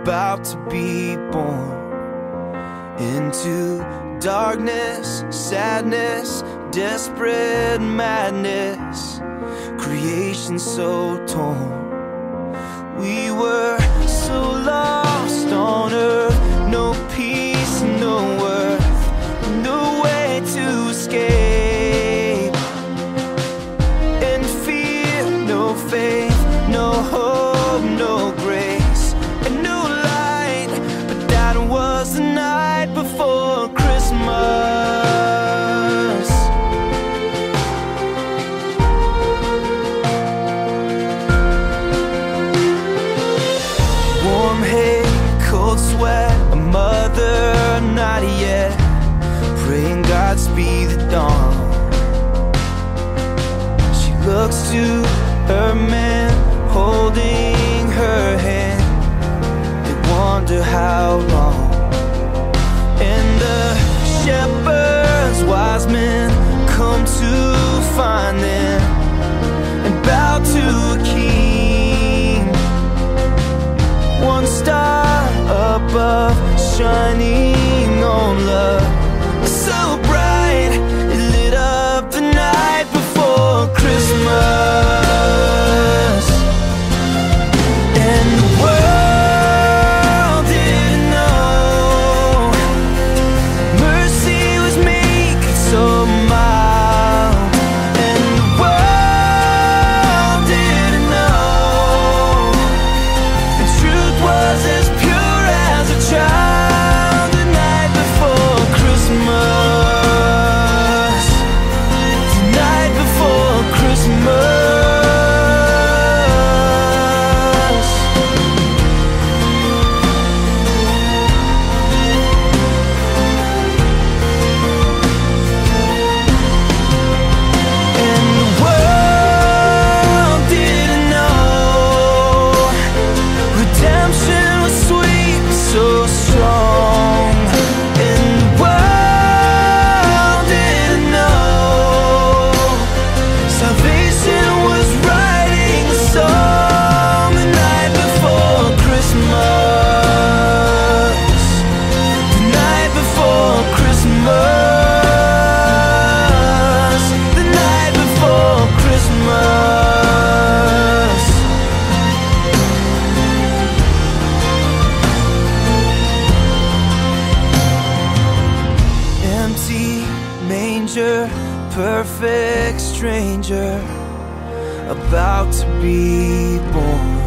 about to be born into darkness, sadness, desperate madness, creation so torn. We were so lost on earth, no peace, no worth, no way to escape. In fear, no faith, no hope, no grace, and no light. But that was the night before Christmas. Warm hate, cold sweat, a mother not yet, praying Godspeed the dawn. She looks to her man holding her hand. They wonder how long. And the shepherds, wise men, come to find them and bow to a king. One star above, shining on love, so bright it lit up the night before Christmas. And the world didn't know mercy was making so mild. And the world didn't know the truth was as pure as a child. The night before Christmas, the night before Christmas. And the world didn't know redemption was sweet, so strong. And the world didn't know salvation was writing a song. The night before Christmas, the night before Christmas, the night before Christmas. Empty manger, perfect stranger, about to be born.